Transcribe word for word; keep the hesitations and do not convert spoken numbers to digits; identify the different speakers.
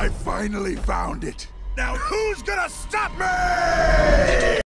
Speaker 1: I finally found it. Now who's gonna stop me?